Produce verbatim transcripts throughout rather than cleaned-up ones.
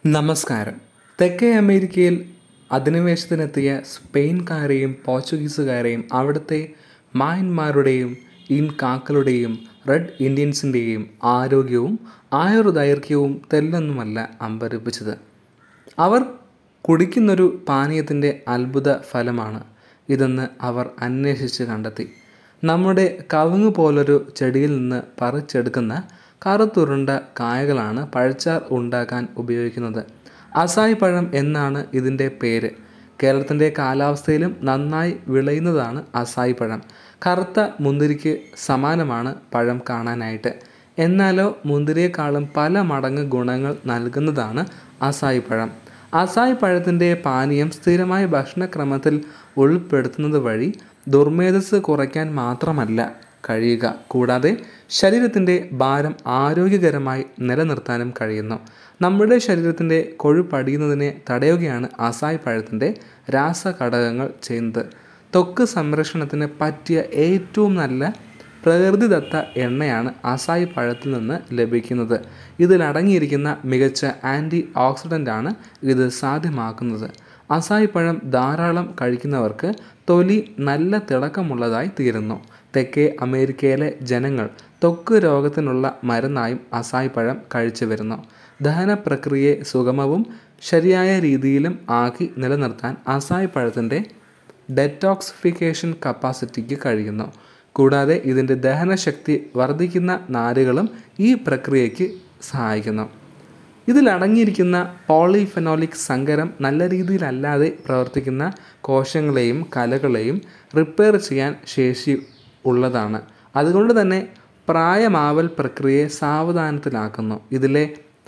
നമസ്കാരം. തെക്കേ അമേരിക്കയിൽ അധിനിവേശത്തിനെത്തിയ സ്പെയിൻകാരെയും പോർച്ചുഗീസുകാരെയും അവിടുത്തെ മായന്മാരുടെയും ഇൻകാക്കളുടെയും റെഡ് ഇന്ത്യൻസിൻ്റെയും ആരോഗ്യവും ആയുർദൈർഘ്യവും തെല്ലൊന്നുമല്ല അമ്പരപ്പിച്ചത്. അവർ കുടിക്കുന്നൊരു പാനീയത്തിൻ്റെ അത്ഭുത ഫലമാണ് ഇതെന്ന് അവർ അന്വേഷിച്ച് കണ്ടെത്തി. നമ്മുടെ കവുങ്ങ് പോലൊരു ചെടിയിൽ നിന്ന് പറിച്ചെടുക്കുന്ന കറുത്തുരുണ്ട കായകളാണ് പഴച്ചാർ ഉണ്ടാക്കാൻ ഉപയോഗിക്കുന്നത്. അസായ് പഴം എന്നാണ് ഇതിൻ്റെ പേര്. കേരളത്തിൻ്റെ കാലാവസ്ഥയിലും നന്നായി വിളയുന്നതാണ് അസായ് പഴം. കറുത്ത മുന്തിരിക്ക് സമാനമാണ് പഴം കാണാനായിട്ട്. എന്നാലോ മുന്തിരിയേക്കാളും പല മടങ്ങ് ഗുണങ്ങൾ നൽകുന്നതാണ് അസായ് പഴം. അസായ് പഴത്തിൻ്റെ പാനീയം സ്ഥിരമായി ഭക്ഷണക്രമത്തിൽ ഉൾപ്പെടുത്തുന്നത് വഴി ദുർമേധസ് കുറയ്ക്കാൻ മാത്രമല്ല കഴിയുക, കൂടാതെ ശരീരത്തിൻ്റെ ഭാരം ആരോഗ്യകരമായി നിലനിർത്താനും കഴിയുന്നു. നമ്മുടെ ശരീരത്തിൻ്റെ കൊഴുപ്പടിയുന്നതിനെ തടയുകയാണ് അസായ് പഴത്തിൻ്റെ രാസഘടകങ്ങൾ ചെയ്യുന്നത്. ത്വക്ക് സംരക്ഷണത്തിന് പറ്റിയ ഏറ്റവും നല്ല പ്രകൃതിദത്ത എണ്ണയാണ് അസായ് പഴത്തിൽ നിന്ന് ലഭിക്കുന്നത്. ഇതിലടങ്ങിയിരിക്കുന്ന മികച്ച ആൻറ്റി ഓക്സിഡൻ്റാണ് ഇത് സാധ്യമാക്കുന്നത്. അസായ് പഴം ധാരാളം കഴിക്കുന്നവർക്ക് തൊലി നല്ല തിളക്കമുള്ളതായി തീരുന്നു. തെക്കേ അമേരിക്കയിലെ ജനങ്ങൾ ത്വക്ക് രോഗത്തിനുള്ള മരുന്നായും അസായ് പഴം കഴിച്ചു വരുന്നു. ദഹന പ്രക്രിയയെ സുഗമവും ശരിയായ രീതിയിലും ആക്കി നിലനിർത്താൻ അസായ് പഴത്തിൻ്റെ ഡെറ്റോക്സിഫിക്കേഷൻ കപ്പാസിറ്റിക്ക് കഴിയുന്നു. കൂടാതെ ഇതിൻ്റെ ദഹനശക്തി വർദ്ധിക്കുന്ന നാരുകളും ഈ പ്രക്രിയയ്ക്ക് സഹായിക്കുന്നു. ഇതിലടങ്ങിയിരിക്കുന്ന പോളിഫെനോലിക് സങ്കരം നല്ല രീതിയിലല്ലാതെ പ്രവർത്തിക്കുന്ന കോശങ്ങളെയും കലകളെയും റിപ്പയർ ചെയ്യാൻ ശേഷി ഉള്ളതാണ്. അതുകൊണ്ട് തന്നെ പ്രായമാവൽ പ്രക്രിയയെ സാവധാനത്തിലാക്കുന്നു. ഇതിലെ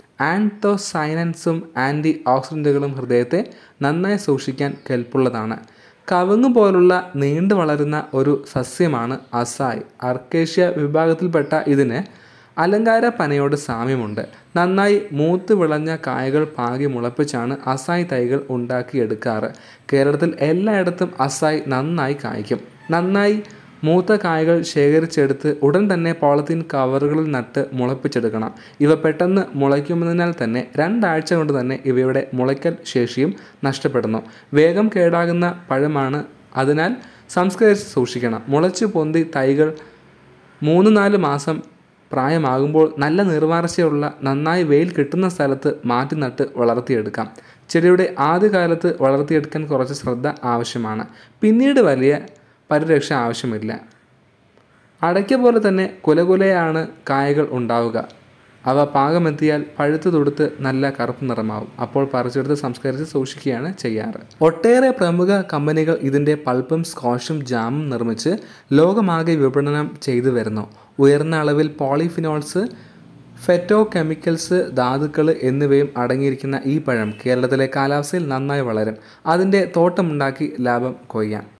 ആൻതോസൈനൻസും ആൻറ്റി ഓക്സിഡൻറ്റുകളും ഹൃദയത്തെ നന്നായി സൂക്ഷിക്കാൻ കെൽപ്പുള്ളതാണ്. കവുങ്ങ് പോലുള്ള നീണ്ടു വളരുന്ന ഒരു സസ്യമാണ് അസായ്. അർക്കേഷ്യ വിഭാഗത്തിൽപ്പെട്ട ഇതിന് അലങ്കാര പനയോട് സാമ്യമുണ്ട്. നന്നായി മൂത്ത് വിളഞ്ഞ കായകൾ പാകി മുളപ്പിച്ചാണ് അസായ് തൈകൾ ഉണ്ടാക്കിയെടുക്കാറ്. കേരളത്തിൽ എല്ലായിടത്തും അസായ് നന്നായി കായ്ക്കും. നന്നായി മൂത്ത കായകൾ ശേഖരിച്ചെടുത്ത് ഉടൻ തന്നെ പോളിത്തീൻ കവറുകളിൽ നട്ട് മുളപ്പിച്ചെടുക്കണം. ഇവ പെട്ടെന്ന് മുളയ്ക്കുമെന്നതിനാൽ തന്നെ രണ്ടാഴ്ച കൊണ്ട് തന്നെ ഇവയുടെ മുളയ്ക്കൽ ശേഷിയും നഷ്ടപ്പെടുന്നു. വേഗം കേടാകുന്ന പഴമാണ്, അതിനാൽ സംസ്കരിച്ച് സൂക്ഷിക്കണം. മുളച്ച് പൊന്തി തൈകൾ മൂന്ന് നാല് മാസം പ്രായമാകുമ്പോൾ നല്ല നിർവാർച്ചയുള്ള നന്നായി വെയിൽ കിട്ടുന്ന സ്ഥലത്ത് മാറ്റി നട്ട് വളർത്തിയെടുക്കാം. ചെടിയുടെ ആദ്യകാലത്ത് വളർത്തിയെടുക്കാൻ കുറച്ച് ശ്രദ്ധ ആവശ്യമാണ്. പിന്നീട് വലിയ പരിരക്ഷ ആവശ്യമില്ല. അടയ്ക്ക പോലെ തന്നെ കുലകുലയാണ് കായകൾ ഉണ്ടാവുക. അവ പാകമെത്തിയാൽ പഴുത്ത് തൊടുത്ത് നല്ല കറുപ്പ് നിറമാവും. അപ്പോൾ പറിച്ചെടുത്ത് സംസ്കരിച്ച് സൂക്ഷിക്കുകയാണ് ചെയ്യാറ്. ഒട്ടേറെ പ്രമുഖ കമ്പനികൾ ഇതിൻ്റെ പൾപ്പും സ്ക്വാഷും ജാമും നിർമ്മിച്ച് ലോകമാകെ വിപണനം ചെയ്തു വരുന്നു. ഉയർന്ന അളവിൽ പോളിഫിനോൾസ്, ഫെറ്റോ കെമിക്കൽസ്, ധാതുക്കൾ എന്നിവയും അടങ്ങിയിരിക്കുന്ന ഈ പഴം കേരളത്തിലെ കാലാവസ്ഥയിൽ നന്നായി വളരും. അതിൻ്റെ തോട്ടമുണ്ടാക്കി ലാഭം കൊയ്യാം.